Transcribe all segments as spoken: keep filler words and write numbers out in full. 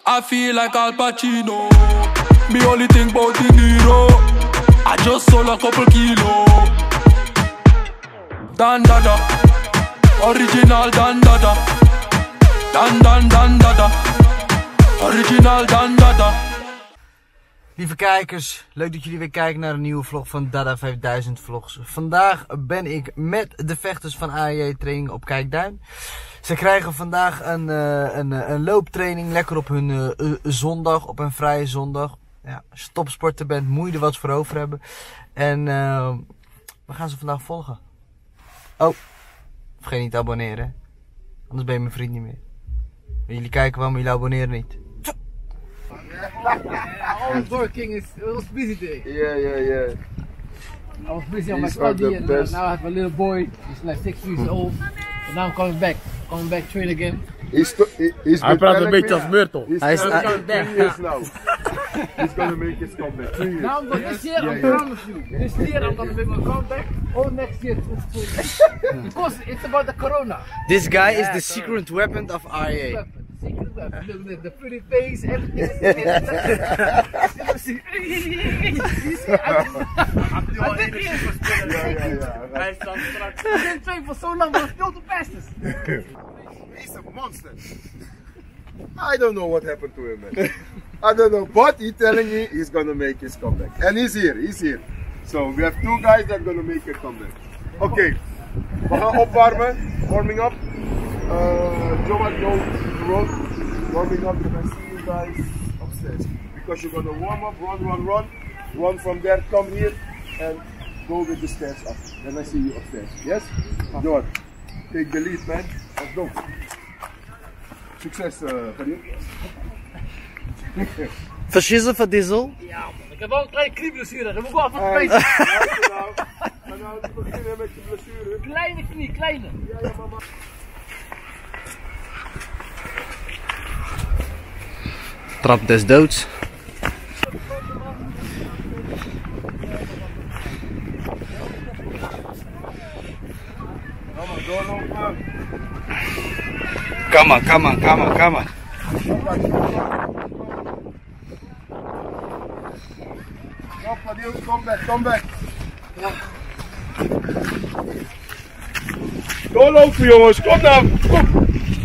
I feel like Al Pacino. Me only think about the Niro. I just sold a couple kilo. Dan Dada, original Dan Dada. Dan Dan Dan Dada, original Dan Dada. Lieve kijkers, leuk dat jullie weer kijken naar een nieuwe vlog van Dada vijfduizend Vlogs. Vandaag ben ik met de vechters van A J training op Kijkduin. Ze krijgen vandaag een, uh, een, een looptraining, lekker op hun uh, uh, zondag, op een vrije zondag. Ja, als je topsporter bent, moet je er wat voor over hebben. En uh, we gaan ze vandaag volgen. Oh, vergeet niet te abonneren, anders ben je mijn vriend niet meer. Wil jullie kijken waarom jullie abonneren niet? I was working, it was busy day. Yeah, yeah, yeah. I was busy on These my study are the and best. now I have a little boy, he's like six years old. And now I'm coming back, coming back train again. He's, he, he's Hij praat een beetje als Myrtle. He's Hij is- telling hij- me three years now. He's gonna make his comeback. Three years. Now I'm going, this year, I Yeah, yeah. promise you, this year I'm gonna make my comeback, or next year, because it's about the corona. This guy is the secret weapon of A J. Weapon, secret weapon. Look, look, the pretty face, everything is in You see, I'm I've been here for Yeah, yeah, yeah. Hij staat straks. I've been trained for so long, but I'm still the fastest. He's a monster. I don't know what happened to him, man. I don't know, but he's telling me he's gonna make his comeback. And he's here, he's here. So we have two guys that are gonna make a comeback. Okay, we gaan opwarmen, warming up. Uh, Joe and Joe, the road, warming up. And I see you guys upstairs. Because you're gonna warm up, run, run, run. Run from there, come here, and go with the stairs up. Then I see you upstairs. Yes? Joe, take the lead, man. Let's go. Succes, uh, Karim. Verschissen van Diesel? Ja man, ik heb wel een kleine knieblessure, dat moet ik wel even Hey, weten. luister nou. Ga nou te beginnen met je blessure. Kleine knie, kleine. Ja, ja, mama. Trap des doods. Mama, doorlopen. Come on, come on, come on, come on. Kom, Fadil, come back, come back. Doorlopen jongens, kom nou. Kom.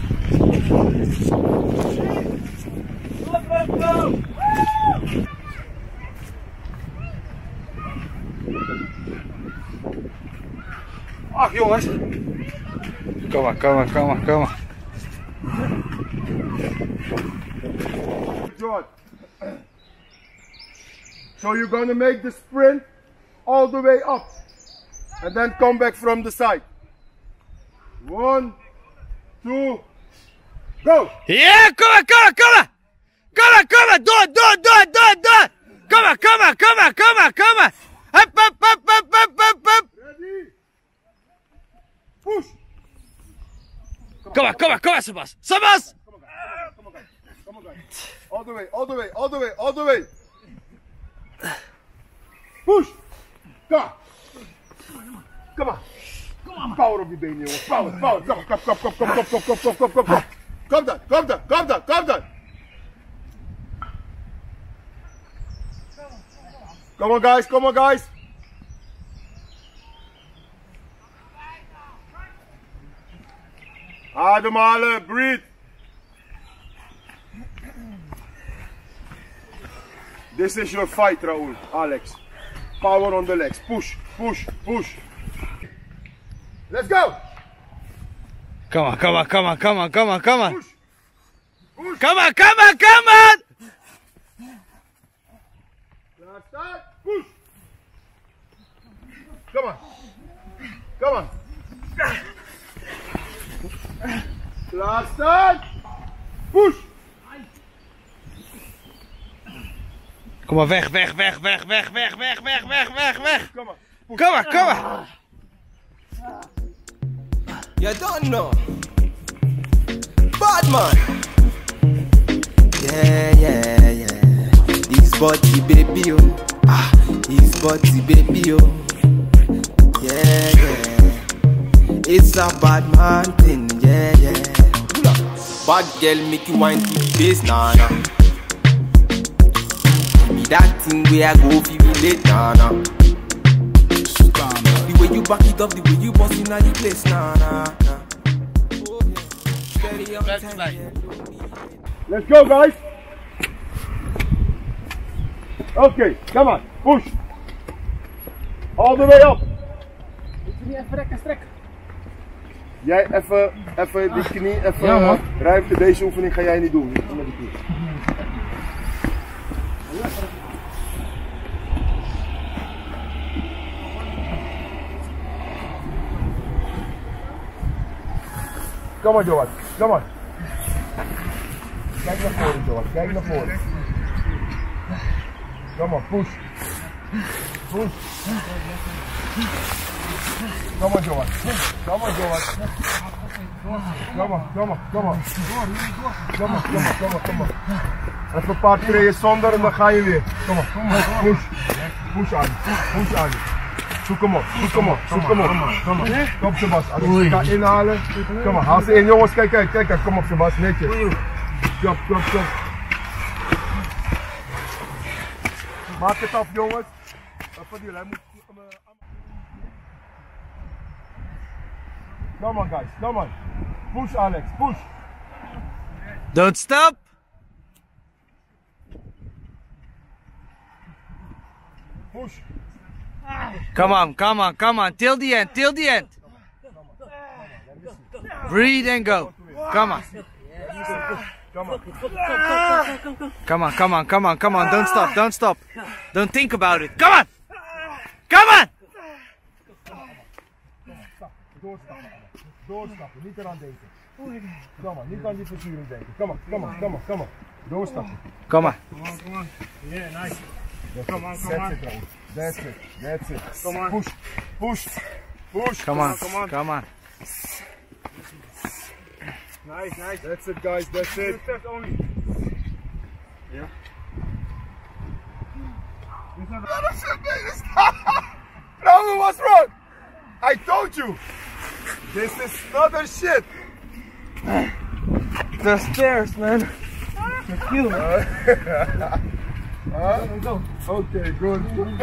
Ach jongens. Come on, come on, come on, come on. John. So you're gonna make the sprint all the way up and then come back from the side. One, two, go! Yeah, come on, come on, come on! Come on, come on, do it, do it, do it, do it, do it! Come on, come on, come on, come on, come on! Up, up, up, up, up, up, up! Ready? Push! Come on, come on, come on, Sebas! Sebas! Come on, guys. Come on, guys. Come on, guys. All the way, all the way, all the way, all the way. Push! Come on. Come on. Come on. Power op je benen, jongens. Power, power. Kom, kom, kom, kom, kom, kom, kom, kom, kom, kom, kom, kom. Kom dan, kom dan, kom dan, kom dan. Come on, guys, come on, guys. Ademhalen, breathe. This is your fight, Raul, Alex. Power on the legs. Push, push, push. Let's go. Come on, come on, come on, come on, come on, come on! Push. Push. Come on, come on, come on! Last start. Push. Come on. Come on. Last start. Push. Kom maar, weg, weg, weg, weg, weg, weg, weg, weg, weg, weg, weg! Come on. Push. Kom maar, kom maar! You don't know. Bad man. Yeah, yeah, yeah. He's body baby, oh. Ah, he's body baby, oh. Yeah, yeah. It's a bad man thing, yeah, yeah. Bad girl make you wine to base, nah, nah. Be that thing where I go feel relate, nah, nah. The way you back it up, the way you bust in the place, nah, nah, nah. Steady on time, yeah. Let's go, guys. Okay, come on, push. All the way up. Moet je niet even rekken, strekken? Jij even, even die knie, even Ja, man. ruimte. Deze oefening ga jij niet doen. Niet met die knie. Kom maar, Johan. Kom maar. Kijk naar voren, Johan. Kijk naar voren. Kom maar, push. Push. Kom maar, Johan. Kom maar, Johan. Kom maar, kom maar, kom maar. Kom maar, kom maar, kom maar, kom maar. Even een paar treden zonder en dan ga je weer. Kom maar, kom maar. Push. Push aan. Push aan. Zoek hem op, zoek hem op, zoek hem op. Kom maar. Kom Sebas, Alex. Ga inhalen. Kom maar, haal ze in jongens. Kijk, kijk, kijk. Kom op Sebas, netjes. Klop, klop, klop. Maak het af jongens. Even hij moet... Come on guys, come on. Push Alex, push. Don't stop. Push. Come on, come on, come on. Till the end, till the end. Breathe and go. Come on. Come on. Come on, come on, come on, come on. Don't stop, don't stop. Don't think about it. Come on. Come on. Doorstappen. Doorstappen, niet eraan denken. Kom maar, niet aan die verzuring denken. Kom maar, kom maar, kom maar, kom maar. Doorstappen. Come on. Come on, come on. Yeah, nice. Come on, come on. That's it, that's it. Come on. Push, push, push. Come on, come on. come on. Nice, nice. That's it guys, that's it. Step only. Yeah. No, what's wrong? I told you. This is other shit. The stairs, man. Kill me. Oké, goed.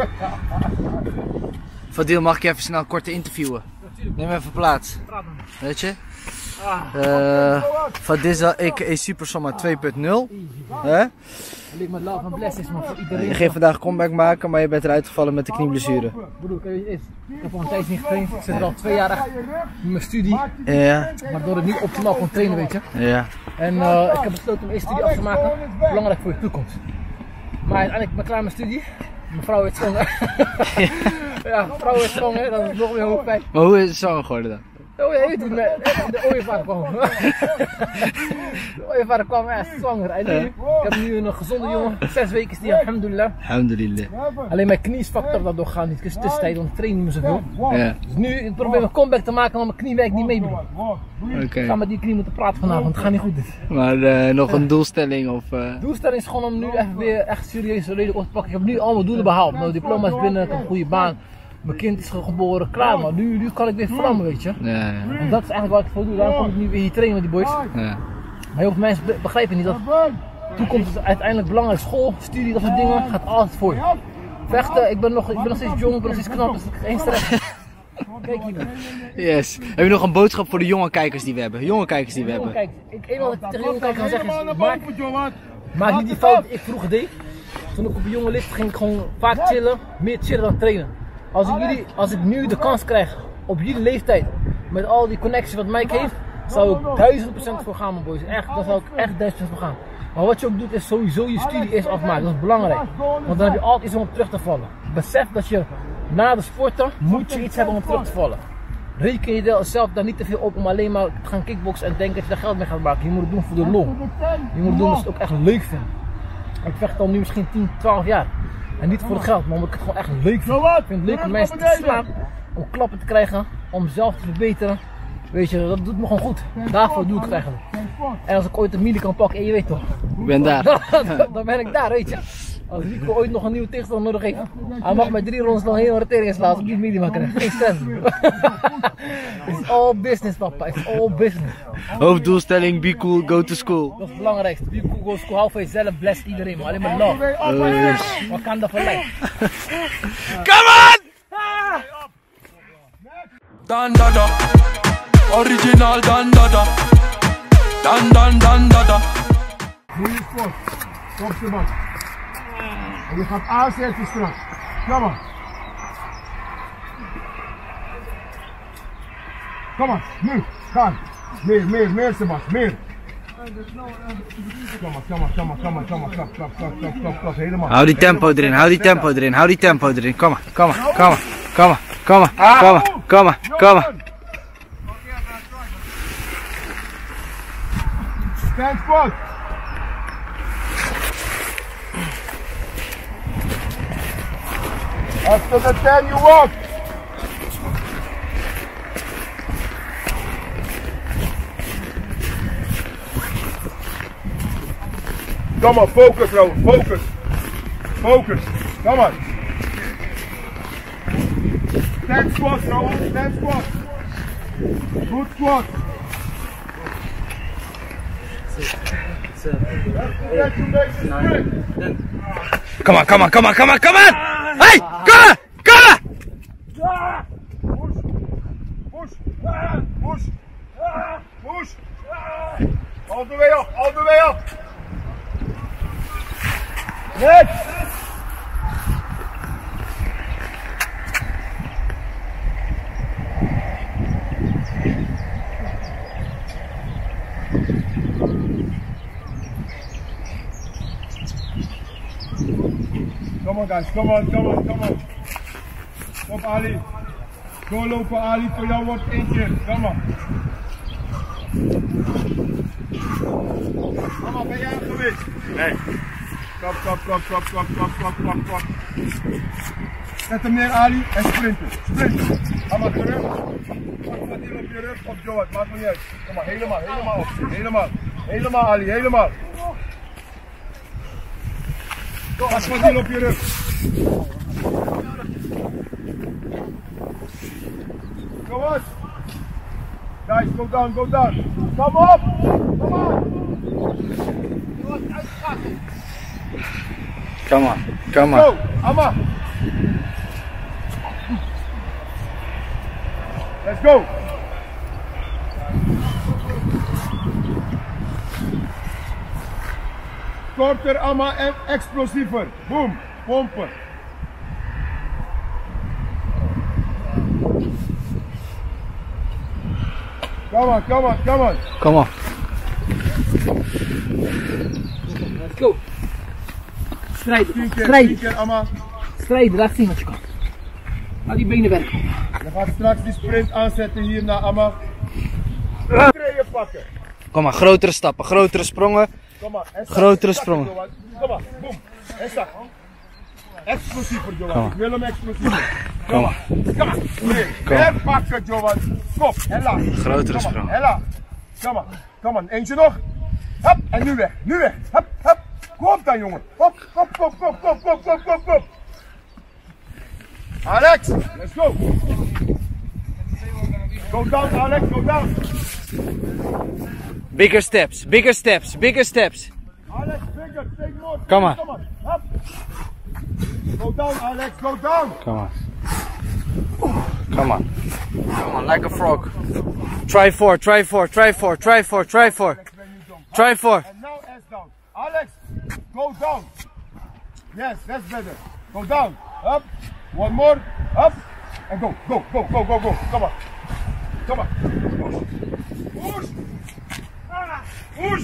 Fadil, mag ik je even snel kort interviewen? Neem even plaats. Weet je? Uh, Fadil, ik is Super Summer twee punt nul. Hè? Leek me love en blessings, man, voor iedereen. Je ging vandaag comeback maken, maar je bent eruit gevallen met de knieblessure. Broer, kijk wie het is. Ik heb al een tijdje niet getraind. Ik zit er al twee jaar echt met mijn studie. Ja, Waardoor ik niet optimaal kon trainen, weet je. ja. En uh, ik heb besloten om eerst studie af te maken. Belangrijk voor je toekomst. Maar uiteindelijk ben ik klaar met studie. Mijn vrouw is zwanger. Ja, mijn vrouw is zwanger, dat is nog meer hoofdpijn. Maar hoe is het zo geworden dan? Oh, je weet het, de ooievaar kwam. De ooievaar kwam echt zwanger. En nu, ik heb nu een gezonde jongen, zes weken is die, alhamdulillah. Alhamdulillah. Alleen mijn knie is fucked up, dat doorgaan niet. Dus tussentijd, want ik train niet meer zoveel. Ja, Dus nu, ik probeer een comeback te maken, maar mijn knie werkt niet mee, bro. oké. Ik ga met die knie moeten praten vanavond, het gaat niet goed dit. Maar uh, nog een doelstelling of... Uh... De doelstelling is gewoon om nu echt weer echt serieus redelijk op te pakken. Ik heb nu allemaal doelen behaald. Mijn diploma is binnen, ik heb een goede baan. Mijn kind is geboren, klaar, maar nu, nu kan ik weer vlammen, weet je. Ja, ja. En dat is eigenlijk wat ik voor doe. Daarom kom ik nu weer hier trainen met die boys. Ja. Maar heel veel mensen be- begrijpen niet dat toekomst is uiteindelijk belangrijk. School, studie, dat soort dingen gaat altijd voor je. Vechten, ik ben nog, ik ben nog steeds jong, ik ben nog steeds knap, dus ik geen stress. Kijk hier. Yes. Heb je nog een boodschap voor de jonge kijkers die we hebben? Jonge kijkers die we hebben. Kijk, ik, één wat ik tegen jonge kijkers kan zeggen is, maak, maak niet die fout die ik vroeger deed. Toen ik op een jonge lift ging ik gewoon vaak chillen, meer chillen dan trainen. Als ik, jullie, als ik nu de kans krijg, op jullie leeftijd, met al die connecties wat Mike heeft, zou ik duizend procent voor gaan, mijn boys. Echt, daar zou ik echt duizend procent voor gaan. Maar wat je ook doet is sowieso je studie eerst afmaken, dat is belangrijk. Want dan heb je altijd iets om op terug te vallen. Besef dat je na de sporten, moet je iets hebben om op terug te vallen. Reken je zelf daar niet te veel op om alleen maar te gaan kickboksen en denken dat je daar geld mee gaat maken. Je moet het doen voor de lol. Je moet het doen omdat je het ook echt leuk vindt. Ik vecht al nu misschien tien, twaalf jaar. En niet voor het geld, maar omdat ik het gewoon echt leuk vind. Ik vind het leuk om mensen te slaan, om klappen te krijgen, om zelf te verbeteren. Weet je, dat doet me gewoon goed. Daarvoor doe ik het eigenlijk. En als ik ooit een mili kan pakken, en je weet toch. Ik ben daar. Dan, dan ben ik daar, weet je. Als Rico ooit nog een nieuwe tegenstander nodig heeft, hij mag met drie rondes nog een hele rotering slaan als ik niet minima krijg. Geen stress. It's all business, papa. It's all business. Hoofddoelstelling, be cool, go to school. Dat is het belangrijkste. Be cool, go to school. Hou van jezelf, bless iedereen, man. Alleen maar love. Wat kan dat voor lijf? Come on! Dan dada, original dan dada. Dan dan dan dada. Goeie sport. Top de man. En je gaat aanzetten straks. Kom maar. Kom maar, nu. Gaan. Meer, meer, meer Sebas, meer. Kom maar, kom maar, kom maar, kom maar, kom maar, klap, klap, klap, klap, klap, klap, helemaal. Hou die tempo erin, hou die tempo erin, hou die tempo erin. Kom maar, kom maar, kom maar, kom maar, kom maar, kom maar, kom maar, kom maar. Stand spot. After the ten you walk. Come on, focus Raoul, focus. Focus, come on. ten squats Raoul, ten squats. Good squat. Come on, come on, come on, come on, come on! Hey, come on, come on! Push, push, push. All the way up, all the way up. Next. Come on guys, come on, come on, come on. Op Ali. Doorlopen Ali, voor jou wordt één keer. Kom maar. Mama, ben jij geweest? Nee. Klap, klap, klap, klap, klap, klap, klap, klap, klap. Zet hem neer Ali en sprinten. Sprinten. Mama, terug. Pak wat hier op je rug of Joat, maakt me niet uit. Kom maar, helemaal, helemaal op. Helemaal. Helemaal Ali, helemaal. Pas wat hier op je rug. Kom on. Guys, go down, go down. Come up. Come on. Come on, come Go, on. Amma. Let's go. Korter, Amma en explosiever. Boom, pompen. Come on, come on, come on. Come on. Let's go. Strijden, Tien keer, tien strijden, keer, Amma. strijden. Laat zien wat je kan. Laat die benen werken. Je gaat straks die sprint aanzetten hier naar Amma. Treien pakken. Kom maar, grotere stappen, grotere sprongen. Kom maar. En zak, Grotere zak, sprongen. Johan. Kom maar, boom. En zak. Explosiever, Johan. Ik wil hem explosiever. Kom maar. Kom maar. Nee. En pakken, Johan. Kop. Hella. Grotere Kom maar. sprong. Hella. Kom maar. Kom maar. Eentje nog. Hop. En nu weg. Nu weg. Hop. Hop. Kom dan, jongen. Hop. Hop. Hop. Hop. Hop. Hop. Hop. Hop. Hop. Alex. Let's go. Go down, Alex. Go down. Bigger steps, bigger steps, bigger steps. Alex, bigger. Take more. Come on. Come on. Hop. Go down, Alex. Go down. Come on. Come on. Come on, like a frog. Try four, try four, try four, try four, try four. Try four. And now ass down. Alex, go down. Yes, that's better. Go down. Up. One more. Up. And go. Go. Go. Go. Go. Go. Come on. Come on. Push. Push.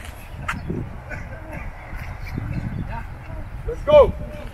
Let's go.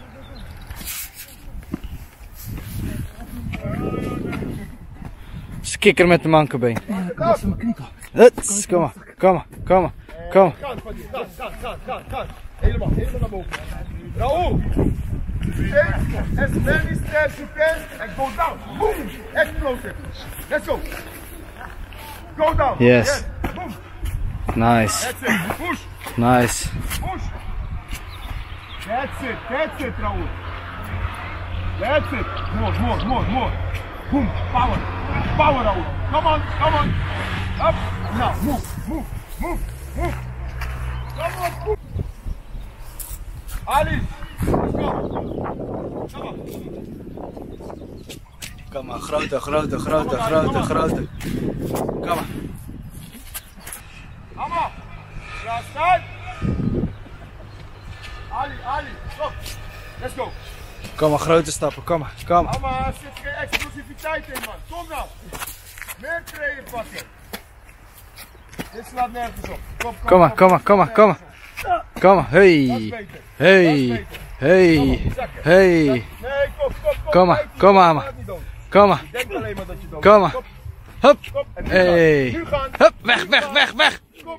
Kikker met de mankenbeen. Dat is mijn knie. Huts, kom maar, kom maar, kom maar, kom maar. Kant van die. Kant, kant, kant, kant, kant. Helemaal, helemaal naar boven. Raoul. Take as many steps you can and go down. Boom. Explosive. Let's go. Go down. Yes. Boom. Nice, That's it. Push. nice. Push. That's it, that's it, Raoul. That's it. More, more, more, more. Boom, power. Power, Raoul. Come on, come on. Up. Now, move, move, move, move. Come on, move. Ali, let's go. Come on. Kom maar, grote, grote, grote, grote, grote. Kom maar. Come on. Ja, stand. Ali, Ali, stop. Let's go. Kom maar, grote stappen, kom maar, kom maar. Amma, er zit geen explosiviteit in, man. Kom dan. Meer trainen pakken. Dit slaat nergens op. Kom, kom, Kom maar, kom maar, kom maar, kom maar. Kom maar, hey. Hey. Hey. Hey. Nee, kom, kom, kom. Kom maar, kom maar, man. Kom maar. Denk alleen maar dat je dood. Kom maar. Hup. En nu Hey. gaan. Nu gaan. Hup, weg, weg, weg, weg. Kom.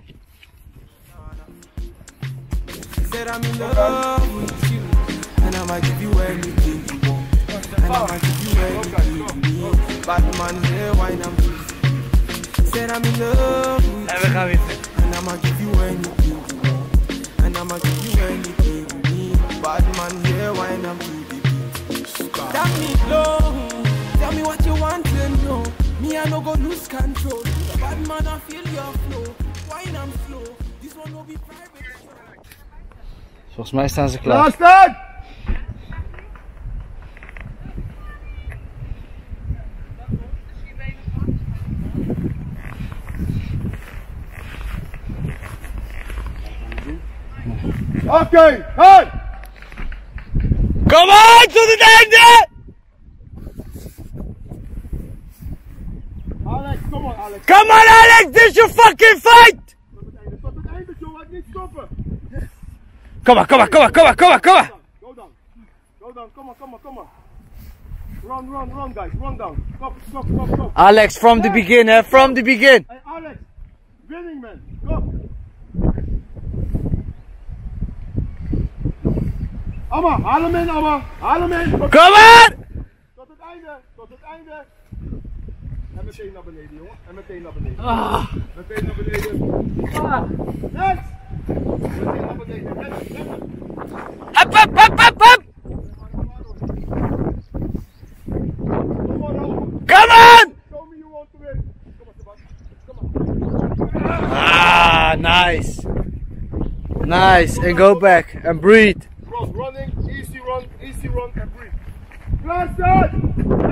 Said I'm in love with you, and I'ma give you anything you want, and I'ma give you anything you need. Bad man here, wine and please. Said I'm in love with En we gaan weer verder. you, and I'ma give you anything you want, and I'ma give you anything you need. Bad man here, wine and please. Tell me low, tell me what you want to know. Me I no go lose control. Bad man I feel your flow, wine and slow. This one will be private. Volgens mij staan ze klaar. Laat staan! Oké, okay, hey! Kom aan, tot het einde! Alex, kom maar Alex. Come on Alex, this is your fucking fight! Tot het einde, tot het einde, Joe, laat niet stoppen. Kom maar, kom maar, kom maar, kom maar, kom maar, kom maar. Go down, go down, come on, come on, come on. Run, run, run guys, run down. Stop, stop, stop, stop. Alex, from the begin, hè, from the begin. Hey Alex, winning man, go. Amma, haal hem in, Amma, haal hem in. Tot, Kom maar! tot het einde, tot het einde. En meteen naar beneden, jongen. En meteen naar beneden. Ah. Meteen naar beneden. Ah. Next! Meteen naar beneden. Next, next. Hup, hup, hup, hup, hup! Kom maar, Raoul. Come on! Show me you want to win. Kom maar, Sebastian. Kom maar. Ah, nice. Nice, and go back, and breathe. Run, running, easy run, easy run, and breathe. Klaar staan!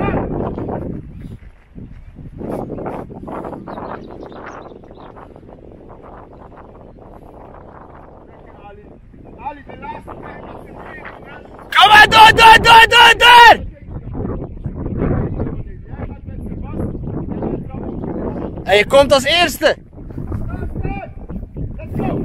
Ali, Ali, de laatste keer was het weer, hè? Kom maar, door, door, door, door, door! Jij gaat met Sebastian en met Raoul. En je komt als eerste. Klaar staan! Let's go!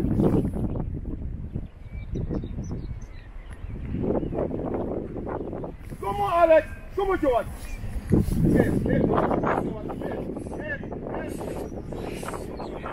Kom maar Alex, kom maar Johan. Weer, weer, Johan. Weer, weer, weer.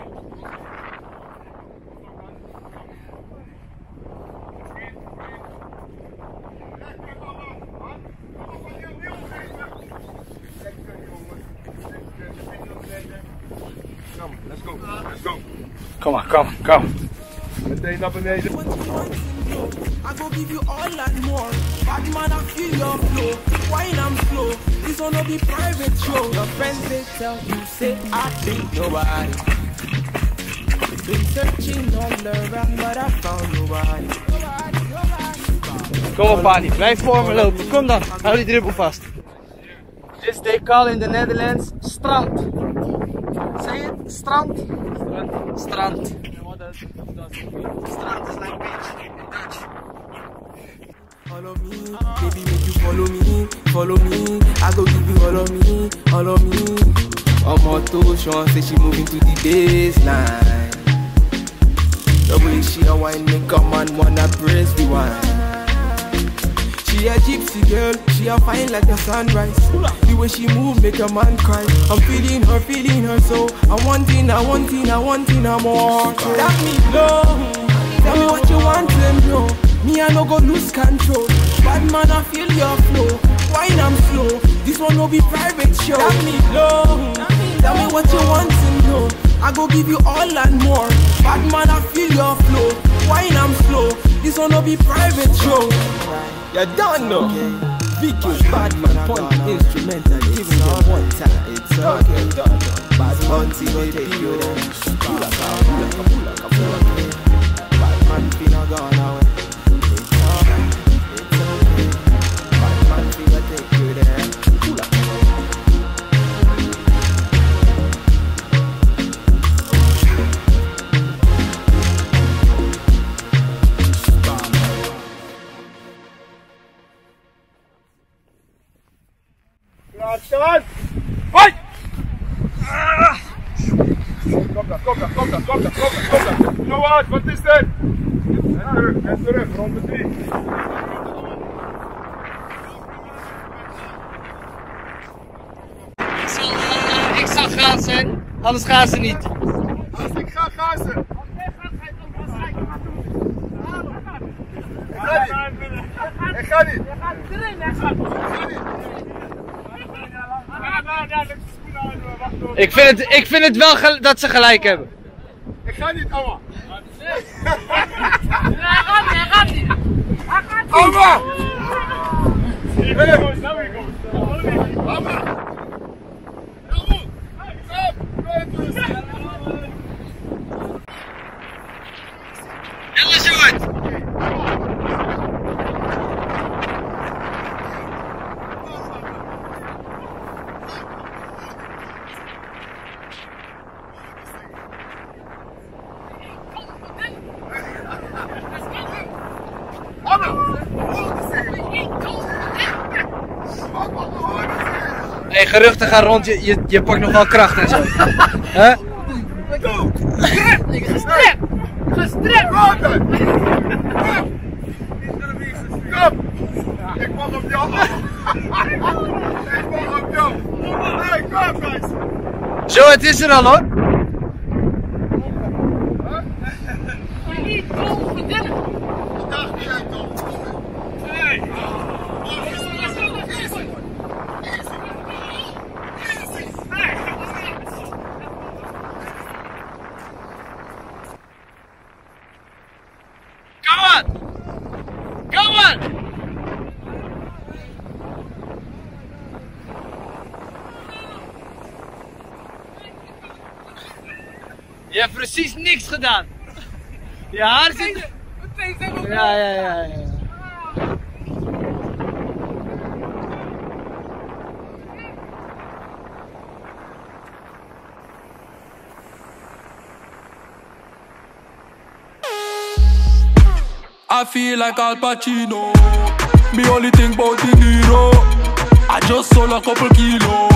Kom, let's go, let's go. Kom maar, kom, kom. Meteen naar beneden. What you want to know, I go give you all and more. Bad man, I feel your flow. Wine and slow. This one will be private show. Your friends they tell you say I think nobody. Been searching all around, but I found nobody. Nobody, nobody. Kom op, Pani, blijf voor me lopen. Kom dan, hou die dribbel vast. This they call in the Netherlands strand. Say it, strand. Strand. Strand. Strand is like beach in Dutch. Follow me, baby, make you follow me, follow me. I go give you all of me, all of me. On my toe, Sean say she moving to the baseline. The way she a wine make a man wanna praise the wine. She a gypsy girl, she a fine like the sunrise. The way she move make a man cry. I'm feeling her, feeling her so I want it, I want it, I want it, no more. Let me blow, tell me what you want to know. Me I no go lose control. Bad man I feel your flow. Wine I'm slow. This one will be private show. Let me blow, tell me what you want to know. I go give you all and more. Bad man I feel your flow. Wine I'm slow. This one no be private show. You don't know. Vicky's bad man point instrumental, giving them one time. It's okay. Bad man, see what they do. Pull up, pull up, pull up, pull up. Bad man, finna gone away. It's okay. It's okay. Bad man, finna take you there. Pull up. Start! Fight! Kom daar, kom daar, kom daar, kom daar, kom daar, kom daar. You know what? Wat is dit? En terug, en terug, ronde drie. Ik zal, uh, ik zal gazen, anders gaan ze niet. Als ik ga gazen. Ik ga niet. Ik ga niet. Ik vind het, ik vind het wel gel- dat ze gelijk hebben. Ik ga niet, Amma. Hij gaat niet, hij gaat niet. Hij gaat niet. Amma! Hey! Amma! Jongens, jongens! Hey, geruchten gaan rond, je, je, je pakt nog wel kracht en zo. Huh? Ik ga strep. Ik ga strep. Kom! Ik mag op jou. Ik mag op jou. Hey, kom guys. Zo, het is er al hoor. Niet dom verdienen. Ik dacht niet uit dom. Hey! Come on! Come on! Je hebt precies niks gedaan. Je haar zit... Ja, ja, ja, ja. I feel like Al Pacino. Me only think about the Niro. I just sold a couple kilo.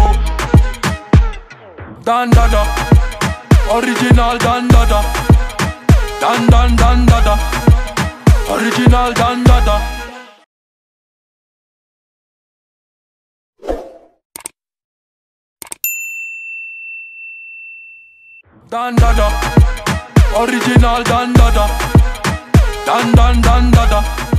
Dan dada, original dan dada. Dan dan dan dada, original dan dada. Dan dada, original dan dada. Dan dan dan dada.